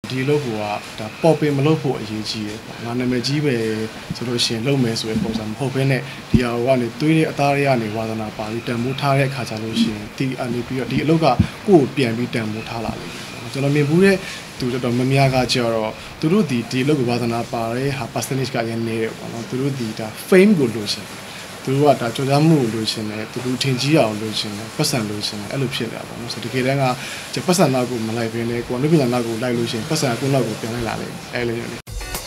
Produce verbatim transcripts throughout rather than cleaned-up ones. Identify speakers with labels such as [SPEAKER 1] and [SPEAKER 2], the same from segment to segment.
[SPEAKER 1] ဒီလုပ်ဖို့ကဒါပေါ်ပင်မလုပ်ဖို့အရေးကြီးတယ်ပေါ့ငါနာမည်ကြီးပဲဆိုလို့ရှိရင်လုပ်မယ်ဆိုရင်ပုံစံမဟုတ်ဘဲနဲ့ဒီဟာကနေတွေးတဲ့အသားတွေကနေဝါသနာပါပြီးတန်ဖိုးထားတဲ့အခါကျလို့ရှိရင်ဒီအနေပြီးတော့ဒီအလုပ်ကကိုယ်ကိုပြန်ပြီးတန်ဖိုးထားလာလိမ့်မယ်ကျွန်တော်မြင်ဘူးတဲ့သူတော်မများကကြတော့သူတို့ဒီဒီလုပ်ကိုဝါသနာပါတဲ့ဟာ percentage ကရနေတယ်ပေါ့နော်သူတို့ဒီဒါ fame ကိုလိုချင်သူတို့ကဒါကြော်ကြားမှုကိုလိုချင်တယ်သူတို့ထင်ကြီးအောင်လိုချင်တယ်ပတ်စံလိုချင်တယ်အဲ့လိုဖြစ်နေတာပေါ့နော်ဆိုတကယ်တမ်းကပတ်စံနောက်ကိုမလိုက်ဘဲနဲ့ကိုယ်ကလူပညာနောက်ကိုလိုက်လို့ရှိရင်ပတ်စံကိုနောက်ကိုပြန်လိုက်လာတယ်အဲ့လိုမျိုး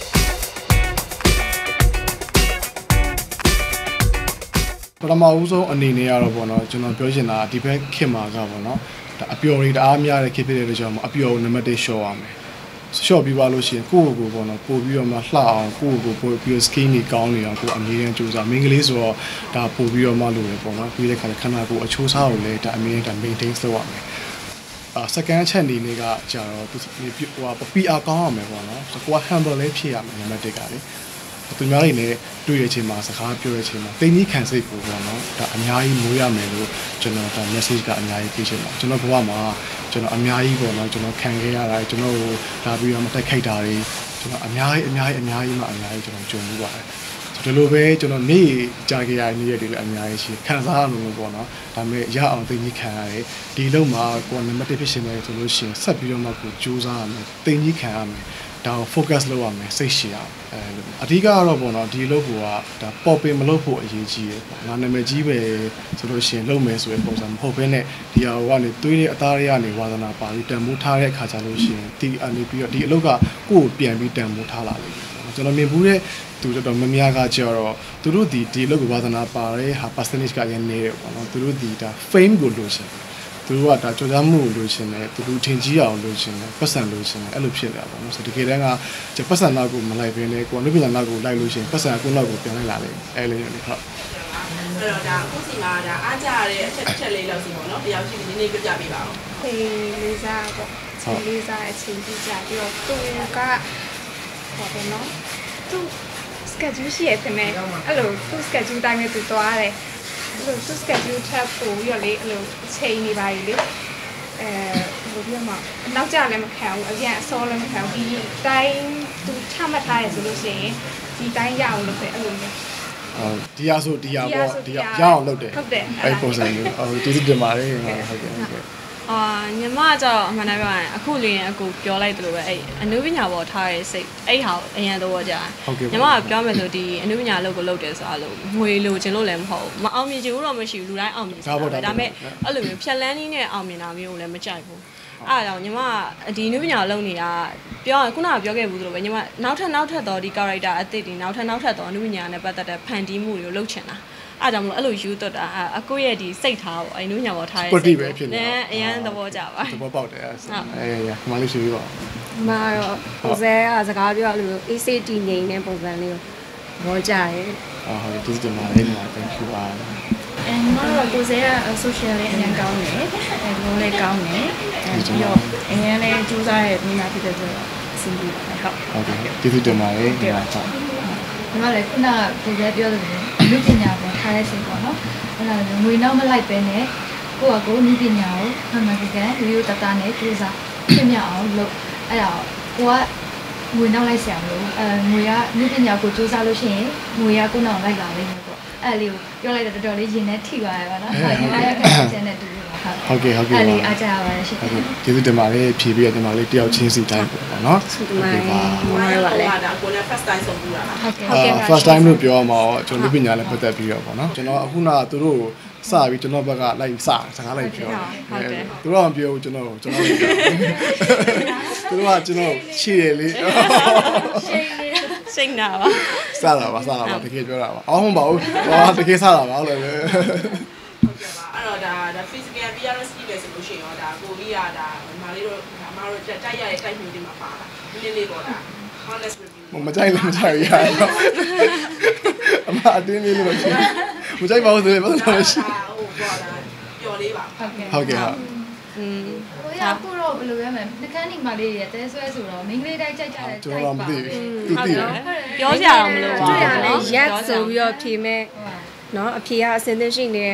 [SPEAKER 1] ပထမဦးဆုံးအနေနဲ့ကတော့ပေါ့နော်ကျွန်တော်ပြောချင်တာဒီဘက်ခင်မှာကပေါ့နော်ဒါအပျော်တွေတအားများတဲ့ခေတ်ဖြစ်တဲ့ကြောင့်အပျော်ကိုနံပါတ်တစ်ရှော့ရမယ်ရှော့ပြီးပါလို့ရှိရင်ကိုယ့်ကိုယ်ကိုပေါ့နော်ပို့ပြီးတော့မှလှအောင်ကိုယ့်ကိုယ်ကိုပို့ပြီး skin တွေကောင်းနေအောင်ကိုယ်အမြဲတမ်းကြိုးစားမင်းကလေးဆိုတော့ဒါပို့ပြီးတော့မှလုပ်ရပေါ့နော်ပြီးတဲ့ခါကျခန္ဓာကိုယ်အချိုးစားကိုလည်းဒါအမြဲတမ်း maintain လုပ်ရမယ်အာ second ချက်အနေနဲ့ကကြတော့ဟိုဟာ P R ကောင်းရမယ်ပေါ့နော်ကိုယ်က humble လေးဖြစ်ရမယ်နံပါတ်တစ်ကလေသူများတွေနဲ့တွေ့တဲ့အချိန်မှာစကားပြောတဲ့အချိန်မှာတိမ်ကြီးခံစိတ်ကိုပေါ့နော်ဒါအများကြီးမိုးရမယ်လို့ကျွန်တော်ဒါ message ကအများကြီးပေးချင်ပါတယ်ကျွန်တော်ဘဝမှာကျွန်တော်အများကြီးပေါ့နော်ကျွန်တော်ခံခဲ့ရတာကျွန်တော်ဒါပြီးတော့မတက်ခိုက်တာတွေကျွန်တော်အများကြီးအများကြီးအများကြီးမှအများကြီးကျွန်တော်ကြုံမှုပါတယ်ဒီလိုပဲကျွန်တော်နေ့ကြာကြရနေ့ရက်တွေလည်းအများကြီးရှိခံစားရလို့ပေါ့နော်ဒါပေမဲ့ရအောင်တိမ်ကြီးခံရတယ်ဒီလုံးမှာကိုယ်နံပါတ်တစ်ဖြစ်ရှင်တယ်ဆိုလို့ရှိရင်ဆက်ပြီးတော့မှကိုကြိုးစားရမယ်တိမ်ကြီးခံရမယ်ဒါ focus လုပ်ရမယ်စိတ်ရှည်အောင်အဲအဓိကကတော့ပေါ့နော်ဒီလုပ်ဖို့ကဒါပေါ်ပင်မလုပ်ဖို့အရေးကြီးတယ်ပေါ့ငါနာမည်ကြီးပဲဆိုလို့ရှိရင်လုပ်မယ်ဆိုရင်ပုံစံမဟုတ်ဘဲနဲ့ဒီဟာကနေတွေးတဲ့အသားတွေကနေဝါသနာပါပြီးတန်ဖိုးထားတဲ့အခါကျလို့ရှိရင်ဒီအနေပြီးတော့ဒီအလုပ်ကကိုယ်ကိုပြန်ပြီးတန်ဖိုးထားလာလိမ့်မယ်ကျွန်တော်မြင်ဘူးတဲ့သူတော်မများကကြတော့သူတို့ဒီဒီအလုပ်ကိုဝါသနာပါတဲ့ဟာ percentage ကရနေတယ်ပေါ့နော်သူတို့ဒီဒါ fame ကိုလိုချင်သူတို့ကဒါကြော်ကြားမှုကိုလိုချင်တယ်သူတို့ထင်ကြီးအောင်လိုချင်တယ်ပတ်စံလိုချင်တယ်အဲ့လိုဖြစ်နေတာပေါ့နော်ဆိုတကယ်တမ်းကပတ်စံနောက်ကိုမလိုက်ဘဲနဲ့ကိုယ်ကလူပညာနောက်ကိုလိုက်လို့ရှိရင်ပတ်စံကိုနောက်ကိုပြန်လိုက်လာတယ်အဲ့လိုမျိုးဟုတ်
[SPEAKER 2] အဲ့တော့ဒါအခုစီမှာဒါအားကြရတဲ့အချက်တစ်ချက်လေးလောက်စီပေါ့နော်တယောက်ရှိနေနေပြပြပေးပါဦး
[SPEAKER 3] ဖေးလေးစားပေါ့ဖေးလေးစားအချင်းပြကြပြီးတော့သူကဟောတယ်နော်သူ schedule ရှိရတဲ့နဲ့အဲ့လိုသူ schedule တိုင်းနဲ့သူသွားတယ်အဲ့လိုသူ schedule ထပ်ပို့ပြီးတော့လေအဲ့လိုချိန်နေပါလေအဲဘယ်လိုမှနောက်ကြလည်းမခံဘူးအပြန်အစောလည်းမခံဘူးဒီတိုင်းသူချမှတ်ထားရဆိုလို့ရှိရင်ဒီတိုင်းရအောင်လုပ်တယ်အဲ့လိုမျိုး
[SPEAKER 1] အော်ဒီရဆိုဒီရပေါ့ဒီရရအောင်လုပ်တယ်
[SPEAKER 3] ဟုတ်တယ်
[SPEAKER 1] အဲ့ပုံစံမျိုးအော်ဒီဒီတင်ပါတယ်ဟုတ်ကဲ့ဟုတ်ကဲ့
[SPEAKER 4] အာညီမကျတော့အမှန်တမ်းပြောရင်အခုလေးရင်အခုပြောလိုက်တယ်လို့ပဲအဲ့အနုပညာပေါ်ထားတဲ့စိတ်အဲ့ဟာအရင်တော့ကြာညီမကပြောမယ်ဆိုဒီအနုပညာလုပ်ကိုလုပ်တယ်ဆိုတာလို့ငွေလိုချင်လို့လည်းမဟုတ်ဘူးမအောင်မြင်ချင်ဘူးတော့မရှိဘူးလူတိုင်းအောင်မြင်ဆိုတာပဲဒါပေမဲ့အဲ့လိုမျိုးဖြက်လန်းနည်းနဲ့အောင်မြင်တာမျိုးလည်းမကြိုက်ဘူးအဲ့ဒါကြောင့်ညီမဒီအနုပညာလုပ်နေတာပြောရင်ခုနကပြောခဲ့ဘူးလို့ပဲညီမနောက်ထပ်နောက်ထပ်တော့ဒီ character အသစ်ဒီနောက်ထပ်နောက်ထပ်တော့အနုပညာနဲ့ပတ်သက်တဲ့ဖန်တီးမှုတွေကိုလုပ်ချင်တာအားကြောင့်မလို့အဲ့လိုယူသွတ်တာအကိုရဲ့ဒီစိတ်ထားပေါ့အဲ့နုညာပေါ်ထားရဲ့
[SPEAKER 1] စိတ်ပဲဖြစ်နေ
[SPEAKER 4] တယ်အရန်သဘောကျပါ
[SPEAKER 1] သဘောပေါက်တယ်အဲ့အေးရမလေးရှိပြီပေါ့
[SPEAKER 3] မတော့ကိုစဲကစကားပြောလို့ A C T ငိမ့်တဲ့ပုံစံလေးကိုသဘောကျတယ်
[SPEAKER 1] အော်ဟုတ်ဒီတင်ပါလေးမှာ thank you ပါ
[SPEAKER 3] အဲမတော့ကိုစဲက social လေးအရင်ကောင်းတယ်အဲလိုလေးကောင်းတယ်အဲပြီးတော့အရင်လေးစူးစမ်းရဲ့မိနာဖြစ်တဲ့ဆိုတော့အဆင်ပြေပါတယ်ဟုတ်
[SPEAKER 1] ဟုတ်ကဲ့ဒီဒီတင်ပါလေးဟုတ်
[SPEAKER 3] ဒီမှာလည်းခုနကကိုစဲပြောတယ်လူပညာပေါ်ထားတဲ့စိတ်ပေါ့နော်အဲ့ဒါငွေနောက်မလိုက်ပဲနဲ့ကိုယ့်ကကိုယ်လူပညာကိုမှန်မှန်ကန်ကန်ရိုးရိုးတသားနဲ့ကြိုးစားဖြစ်မြောက်အောင်လုပ်အဲ့ဒါကိုကငွေနောက်လိုက်ဆရာမလို့အဲငွေကလူပညာကိုကြိုးစားလို့ရှိရင်ငွေကကိုယ်နောက်လိုက်လာလိမ့်မယ်ပေါ့အဲ့လေးကိုပြောလိုက်တော့တော်တော်လေးရင်နဲ့ထိသွားရပါတော့ဟုတ်ညီမရဲ့ခံစားချက်နဲ့တူပါ
[SPEAKER 1] ဟုတ်ကဲ့ဟုတ်ကဲ့
[SPEAKER 3] အဲ့လေးအားကြပါရဲ့ရှင်
[SPEAKER 1] ဟုတ်ကဲ့ကျေးဇူးတင်ပါတယ်ဖြည့်ပြီးတော့တင်ပါလေးတယောက်ချင်းစီတိုင်းပေါ့နော်
[SPEAKER 3] ဟုတ်ကဲ့ပါဟုတ်ပါလေ
[SPEAKER 2] ဒါကိုလည်း first time ဆုံးဘူးလား
[SPEAKER 3] ဟုတ်ကဲ့ဟုတ်ကဲ့
[SPEAKER 1] first time လို့ပြောရမှာတော့ကျွန်တော်လူပညာလည်းပတ်သက်ပြီးတော့ပေါ့နော်ကျွန်တော်အခုနကသူတို့စပြီးကျွန်တော်ဘက်ကလိုက်စစကားလိုက်ပြော
[SPEAKER 4] ဟုတ်တယ်
[SPEAKER 1] သူတို့ကမပြောဘူးကျွန်တော်ကျွန်တော်သူတို့ကကျွန်တော်ချီတယ်လေ
[SPEAKER 3] ရှိနေ
[SPEAKER 4] စိတ်နာပါ
[SPEAKER 1] စတာပါစတာပါတကယ်ပြောတာပါအော်ဟုတ်ပါဘူးဟောတကယ်စတာပါလို့ပဲ
[SPEAKER 2] ဟုတ်ကဲ့ပါအဲ့တော့ဒါဒါ physical P R ရှိတယ်ဆိုလို့ရှိရင်တော့ဒါကိုကြီးကဒါမလေးတို့အမတို့တိုက်ရတဲ့တိုက်မှုတွေမှာပါတာနည်းနည်းလေးပေါ့ဒါ honest review
[SPEAKER 1] မကြိုက်လည်းမကြိုက်ရတော့အမအတင်းလေးလို့ရှိရင်မကြိုက်ပါဘူးဆိုရင်ဘာလို့လဲရှိ
[SPEAKER 2] ဟိုပေါ့ဒါပျော်လေးပါ
[SPEAKER 3] ဟုတ်ကဲ့
[SPEAKER 1] ဟုတ်ကဲ့ဟုတ်
[SPEAKER 3] อืมဟိုရအခုတော့ဘယ်လိုလဲမယ်နှကန်းနေမလေးတွေတဲဆွဲဆိုတော့မိန်းကလေးတိုင်းကြိုက်ကြတယ်
[SPEAKER 1] ကျွန်တော်မသိဘူးသူသိတယ်
[SPEAKER 4] ပြောစရာတော့မလိုပါဘူး
[SPEAKER 3] တွေ့ရတယ်ရက်ဆိုပြီးတော့ဖြေမဲ့เนาะအဖြေကအစင်းသိရှိနေတဲ့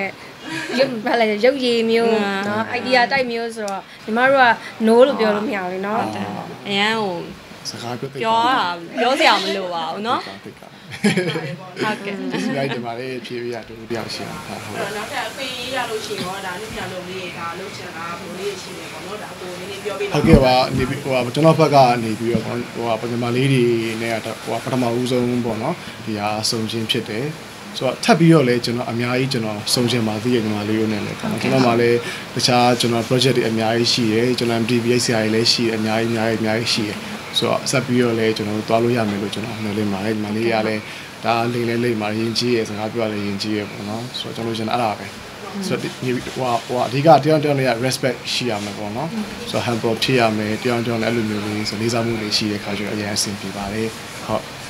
[SPEAKER 5] ရုပ်ဘာလဲရုပ်ရည်မျိုးနော် idea တိုက်မျိုးဆိုတော့ညီမတို့က no လို့ပြောလို့မရဘူးเนาะ
[SPEAKER 4] အရန်ဟို
[SPEAKER 1] စကားပြောသိ
[SPEAKER 4] ပြောတာပြောစရာမလိုပါဘူးเนาะ
[SPEAKER 1] ဟုတ်ကဲ့
[SPEAKER 4] ဟုတ်ကဲ့
[SPEAKER 1] ဒီစရိုက်ဒီမှာလေးဖြည့်ပြရတူတယောက်ရှိအောင်ဟုတ်ဟုတ်
[SPEAKER 2] နောက်ထပ်အခွင့်အရေးရလို့ရှိရင်တော့ဒါလူပြလုံးလေးဒါလုံးချင်တာဘိုးလေးရှိနေပေါ့နော်ဒါကိုနည်းနည်းပြောပြပါ
[SPEAKER 1] ဟုတ်ကဲ့ပါနေပြီးဟိုကျွန်တော်ဘက်ကနေပြီးတော့ဟိုပထမလေးတွေနဲ့ဟိုပထမဦးဆုံးပေါ့နော်ဒီဟာစုံချင်းဖြစ်တယ်ဆိုတော့ထပ်ပြီးတော့လည်းကျွန်တော်အများကြီးကျွန်တော်စုံချင်ပါသေးတယ်ညီမလေးတို့နဲ့လည်းပေါ့နော်ကျွန်တော်မှလည်းတခြားကျွန်တော် project တွေအများကြီးရှိတယ်ကျွန်တော် M D B S ဆရာတွေလည်းရှိတယ်အများကြီးအများကြီးအများကြီးရှိတယ်ဆိုတော့ဆက်ပြီးတော့လည်းကျွန်တော်တို့သွားလို့ရမယ်လို့ကျွန်တော်မျှော်လင့်ပါတယ်ညီမလေးကလည်းဒါလိမ့်လဲလိမ့်မှာယဉ်ကျေးရစကားပြောရလဲယဉ်ကျေးရပေါ့နော်ဆိုတော့ကျွန်တော်ကျွန်တော်အဲ့ဒါပဲဆိုတော့ဒီဟိုဟိုအဓိကတယောက်တယောက်နဲ့ respect ရှိရမှာပေါ့နော်ဆိုတော့ humble ဖြစ်ရမယ်တယောက်တယောက်နဲ့အဲ့လိုမျိုးလေးဆိုလေးစားမှုလေးရှိတဲ့ခါကျတော့အရင်အဆင်ပြေပါတယ်ဟုတ်